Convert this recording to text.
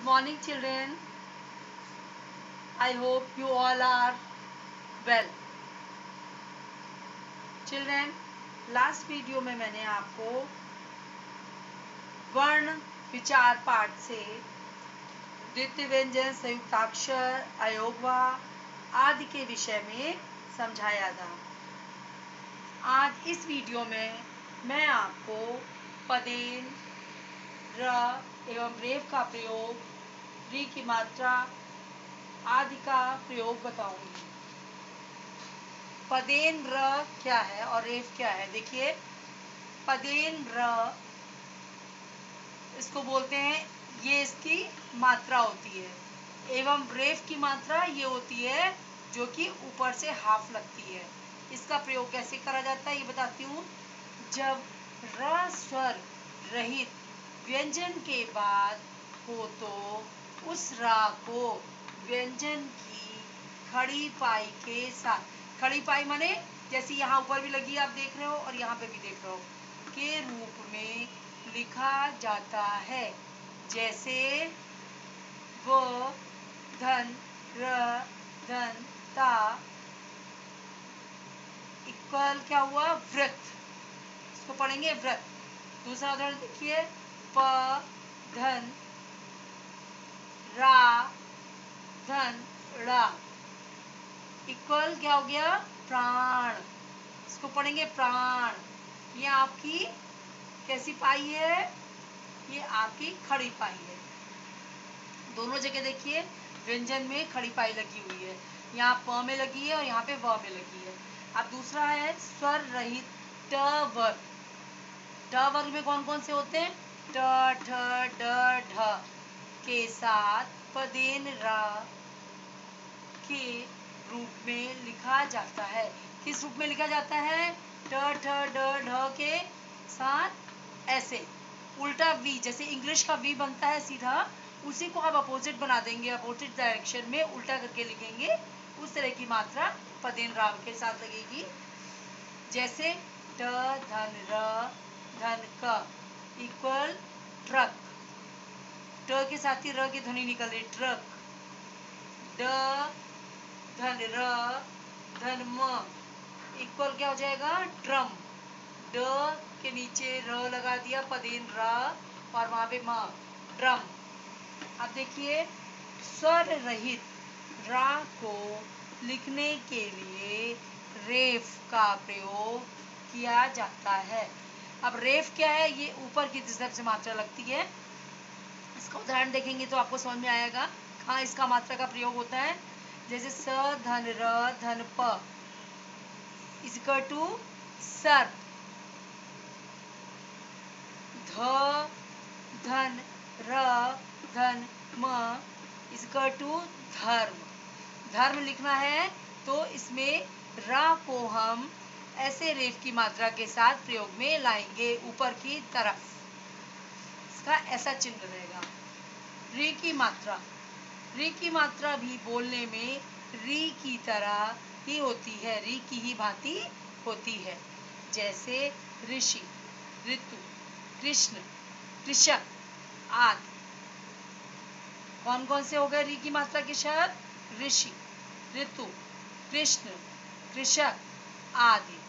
morning, children. I hope you all are well. Children, last video में मैंने आपको वर्ण विचार पाठ से द्वितीय व्यंजन, संयुक्ताक्षर, अयोगवाह आदि के विषय में समझाया था। आज इस वीडियो में मैं आपको पदेन, र एवं रेफ का प्रयोग, री की मात्रा आदि का प्रयोग बताऊंगी। पदेन र क्या है और रेफ क्या है? देखिए, पदेन र इसको बोलते हैं, ये इसकी मात्रा होती है, एवं रेफ की मात्रा ये होती है जो कि ऊपर से हाफ लगती है। इसका प्रयोग कैसे करा जाता है ये बताती हूँ। जब र स्वर रहित व्यंजन के बाद हो तो उस रा को व्यंजन की खड़ी पाई के साथ, खड़ी पाई माने जैसे यहाँ ऊपर भी लगी आप देख रहे हो और यहाँ पे भी देख रहे हो, के रूप में लिखा जाता है। जैसे व धन र धन ता इक्वल क्या हुआ? वृत्त। इसको पढ़ेंगे वृत्त। दूसरा उदाहरण देखिए, प धन रा धन ड़ा इक्वल क्या हो गया? प्राण। इसको पढ़ेंगे प्राण। ये आपकी कैसी पाई है? ये आपकी खड़ी पाई है। दोनों जगह देखिए व्यंजन में खड़ी पाई लगी हुई है। यहाँ प में लगी है और यहाँ पे व में लगी है। अब दूसरा है स्वर रहित ट वर्ग। ट वर्ग में कौन कौन से होते हैं? ट ठ ड ढ के साथ पदेन रा के रूप में लिखा जाता है। किस रूप में लिखा जाता है? ट ठ ड ढ के साथ ऐसे उल्टा वी, जैसे इंग्लिश का वी बनता है सीधा, उसी को आप अपोजिट बना देंगे, अपोजिट डायरेक्शन में उल्टा करके लिखेंगे। उस तरह की मात्रा पदेन राव के साथ लगेगी। जैसे ट धन र धन क इक्वल ट्रक। ट के साथ ही र की ध्वनि निकल रही, ट्रक। ड धन र धन म इक्वल क्या हो जाएगा? ड्रम। ड के नीचे र लगा दिया, पदेन रा और वहां पे म, ड्रम। अब देखिए, स्वर रहित रा को लिखने के लिए रेफ का प्रयोग किया जाता है। अब रेफ क्या है? ये ऊपर की तरफ से मात्रा लगती है। इसका उदाहरण देखेंगे तो आपको समझ में आएगा कहाँ इसका मात्रा का प्रयोग होता है। जैसे स धन र धन प इक्वल टू सर्प। ध धन र धन म इक्वल टू धर्म। धर्म लिखना है तो इसमें रा को हम ऐसे रेफ की मात्रा के साथ प्रयोग में लाएंगे, ऊपर की तरफ। इसका ऐसा चिन्ह रहेगा। री की मात्रा, री की मात्रा भी बोलने में री की तरह ही होती है, री की ही भांति होती है। जैसे ऋषि, ऋतु, कृष्ण, कृषक आदि। कौन कौन से हो गए री की मात्रा के शब्द? ऋषि, ऋतु, कृष्ण, कृषक आदि।